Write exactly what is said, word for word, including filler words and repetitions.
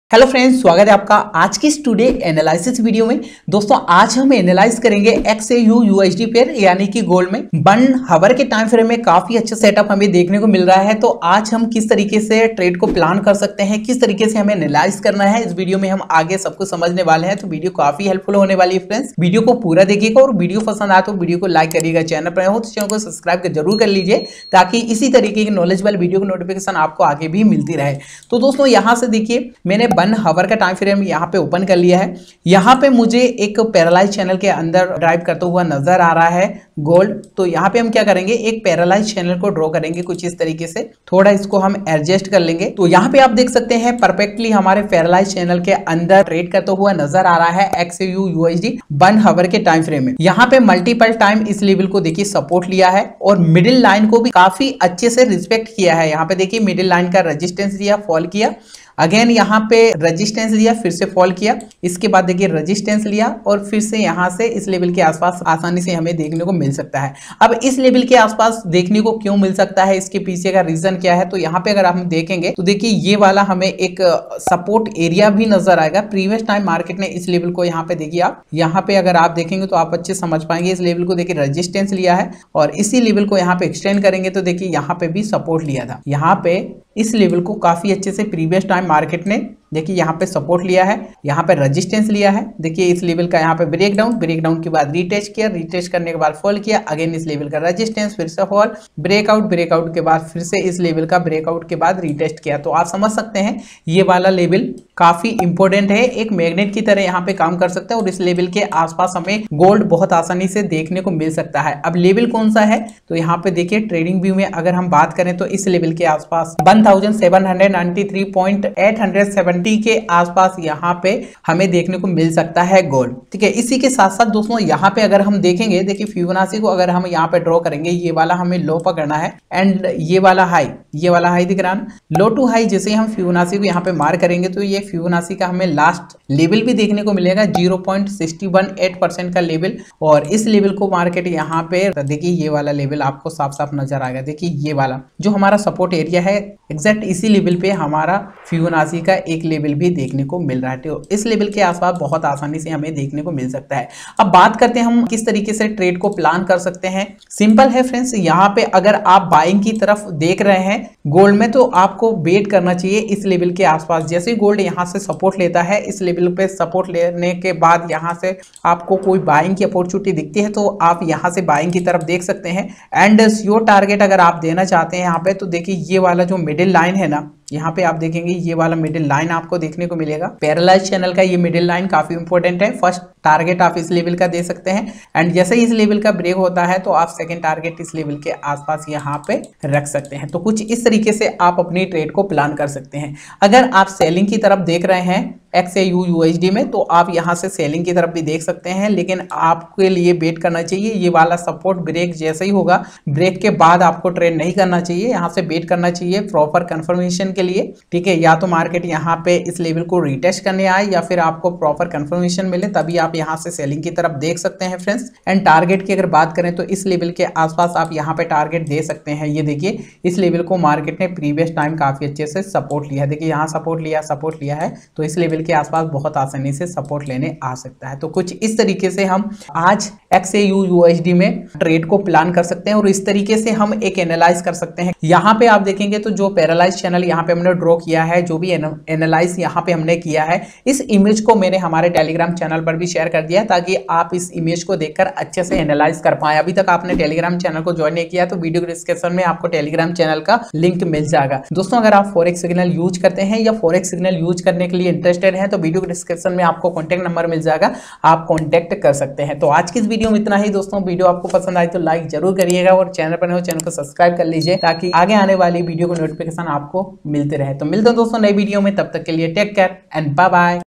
Hello friends, स्वागत है आपका आज की इस टुडे एनालिसिस वीडियो में। दोस्तों आज हम एनालाइज करेंगे X A U USD pair यानी कि गोल्ड में वन हावर के टाइम फ्रेम में काफी अच्छा सेटअप हमें देखने को मिल रहा है। तो आज हम किस तरीके से ट्रेड को प्लान कर सकते हैं, किस तरीके से हमें एनालाइज करना है, इस वीडियो में हम आगे सब कुछ समझने वाले हैं। तो वीडियो काफी हेल्पफुल होने वाली है फ्रेंड्स, वीडियो को पूरा देखिएगा और वीडियो पसंद आए तो वीडियो को लाइक करिएगा। चैनल पर हो तो चैनल को सब्सक्राइब जरूर कर लीजिए ताकि इसी तरीके की नॉलेज वाली वीडियो की नोटिफिकेशन आपको आगे भी मिलती रहे। तो दोस्तों यहाँ से देखिए, मैंने वन हावर का टाइम फ्रेम यहाँ पे ओपन कर लिया है। यहाँ पे मुझे एक पैरालाइज चैनल के अंदर ड्राइव करता हुआ नजर आ रहा है गोल्ड। तो यहाँ पे हम क्या करेंगे, एक पैरालाइज चैनल को ड्रॉ करेंगे कुछ इस तरीके से, थोड़ा इसको हम एडजस्ट कर लेंगे। तो यहाँ पे आप देख सकते हैं परफेक्टली हमारे पैरालाइज चैनल के अंदर ट्रेड करता हुआ नजर आ रहा है X A U USD one hour के टाइम फ्रेम में। यहाँ पे मल्टीपल टाइम इस लेवल को देखिए सपोर्ट लिया है और मिडिल लाइन को भी काफी अच्छे से रिस्पेक्ट किया है। यहाँ पे देखिए मिडिल लाइन का रेजिस्टेंस दिया, फॉल किया, अगेन यहाँ पे रेजिस्टेंस लिया, फिर से फॉल किया, इसके बाद देखिए रेजिस्टेंस लिया और फिर से यहाँ से इस लेवल के आसपास आसानी से हमें देखने को मिल सकता है। अब इस लेवल के आसपास देखने को क्यों मिल सकता है, इसके पीछे का रीजन क्या है, तो यहाँ पे अगर हम देखेंगे तो देखिए ये वाला हमें एक सपोर्ट एरिया भी नजर आएगा। प्रीवियस टाइम मार्केट ने इस लेवल को यहाँ पे देखिए, आप यहाँ पे अगर आप देखेंगे तो आप अच्छे समझ पाएंगे। इस लेवल को देखिए रेजिस्टेंस लिया है और इसी लेवल को यहाँ पे एक्सटेंड करेंगे तो देखिए यहाँ पे भी सपोर्ट लिया था। यहाँ पे इस लेवल को काफी अच्छे से प्रीवियस टाइम मार्केट ने देखिए यहाँ पे सपोर्ट लिया है, यहाँ पे रेजिस्टेंस लिया है। देखिए इस लेवल का यहाँ पे ब्रेक डाउन, ब्रेक डाउन के बाद रीटेस्ट किया, रीटेस्ट करने के बाद फॉल किया, अगेन इस लेवल का रेजिस्टेंस, फिर से फॉल, ब्रेकआउट, ब्रेकआउट के बाद फिर से इस लेवल का ब्रेकआउट के बाद रीटेस्ट किया। तो आप समझ सकते हैं ये वाला लेवल काफी इंपॉर्टेंट है, एक मैग्नेट की तरह यहाँ पे काम कर सकता है और इस लेवल के आसपास हमें गोल्ड बहुत आसानी से देखने को मिल सकता है। अब लेवल कौन सा है, तो यहाँ पे देखिए ट्रेडिंग व्यू में अगर हम बात करें तो इस लेवल के आसपास one thousand seven hundred ninety three point eight hundred seventy के आसपास यहाँ पे हमें देखने को मिल सकता है गोल्ड। ठीक है, इसी के साथ साथ दोस्तों यहाँ पे अगर हम देखेंगे, देखिए फिबोनाची को अगर हम यहाँ पे ड्रॉ करेंगे, ये वाला हमें लो पकड़ना है एंड ये वाला हाई, ये वाला हाई दिख रहा है, लो टू हाई जैसे हम फिबोनाची को यहाँ पे मार करेंगे तो ये फिबोनाची का हमें लास्ट लेवल भी देखने को मिलेगा zero point six one eight percent का लेवल। और इस लेवल को मार्केट यहाँ पे देखिए ये वाला लेवल आपको साफ साफ नजर आएगा। देखिए ये वाला जो हमारा सपोर्ट एरिया है एग्जैक्ट इसी लेवल पे हमारा फिबोनाची का एक लेवल भी देखने को मिल रहा है। तो इस लेवल के आसपास बहुत आसानी से हमें देखने को मिल सकता है। अब बात करते हैं हम किस तरीके से ट्रेड को प्लान कर सकते हैं। सिंपल है फ्रेंड्स, यहाँ पे अगर आप बाइंग की तरफ देख रहे हैं गोल्ड में तो आपको वेट करना चाहिए इस लेवल के आसपास। जैसे गोल्ड यहाँ से सपोर्ट लेता है, इस लेवल पे सपोर्ट लेने के बाद यहाँ से आपको कोई बाइंग की अपॉर्चुनिटी दिखती है तो आप यहाँ से बाइंग की तरफ देख सकते हैं। एंड योर टारगेट अगर आप देना चाहते हैं यहाँ पे तो देखिए ये वाला जो मिडिल लाइन है ना, यहाँ पे आप देखेंगे ये वाला मिडिल लाइन आपको देखने को मिलेगा। पैरालाइज चैनल का ये मिडिल लाइन काफी इंपॉर्टेंट है। फर्स्ट टारगेट आप इस लेवल का दे सकते हैं एंड जैसे ही इस लेवल का ब्रेक होता है तो आप सेकंड टारगेट इस लेवल के आसपास यहाँ पे रख सकते हैं। तो कुछ इस तरीके से आप अपनी ट्रेड को प्लान कर सकते हैं। अगर आप सेलिंग की तरफ देख रहे हैं एक्स ए यू यूएसडी में तो आप यहाँ से सेलिंग की तरफ भी देख सकते हैं, लेकिन आपके लिए वेट करना चाहिए। ये वाला सपोर्ट ब्रेक जैसे ही होगा, ब्रेक के बाद आपको ट्रेड नहीं करना चाहिए, यहाँ से वेट करना चाहिए प्रॉपर कंफर्मेशन के लिए। ठीक है, या तो मार्केट यहाँ पे इस लेवल को रिटेस्ट करने आए या फिर आपको प्रॉपर कंफर्मेशन मिले, तभी आप यहाँ से सेलिंग की तरफ देख सकते हैं फ्रेंड्स। एंड टारगेट की अगर बात करें तो इस लेवल के आसपास आप यहाँ पे टारगेट दे सकते हैं। ये देखिए इस लेवल को मार्केट ने प्रीवियस टाइम काफी अच्छे से सपोर्ट लिया है। देखिए यहाँ सपोर्ट लिया सपोर्ट लिया है तो इस लेवल के आसपास बहुत आसानी से सपोर्ट लेने आ सकता है। तो कुछ इस तरीके से हम आज एक्स ए यू यूएसडी में ट्रेड को प्लान कर सकते हैं और इस तरीके से हम एक एनालाइज कर सकते हैं। यहाँ पे आप देखेंगे तो जो पैरालाइज चैनल यहाँ पे हमने ड्रॉ किया है, जो भी एनालाइज यहाँ पे हमने किया है, इस इमेज को मैंने हमारे टेलीग्राम चैनल पर भी शेयर कर दिया ताकि आप इस इमेज को देखकर अच्छे से एनालाइज कर पाए। अभी तक आपने टेलीग्राम चैनल को ज्वाइन नहीं किया तो वीडियो डिस्क्रिप्शन में आपको टेलीग्राम चैनल का लिंक मिल जाएगा। दोस्तों अगर आप फॉरेक्स सिग्नल यूज करते हैं या फॉरेक्स सिग्नल यूज करने के लिए इंटरेस्टेड हैं तो वीडियो डिस्क्रिप्शन में आपको कॉन्टैक्ट नंबर मिल जाएगा, आप कॉन्टैक्ट कर सकते हैं। तो आज की इस वीडियो में इतना ही दोस्तों। वीडियो आपको पसंद आई तो लाइक जरूर करिएगा और चैनल पर नए हो चैनल को सब्सक्राइब कर लीजिए ताकि आगे आने वाली वीडियो को नोटिफिकेशन आपको मिलते रहे। तो मिलते हैं दोस्तों नई वीडियो में, तब तक के लिए take care and bye bye.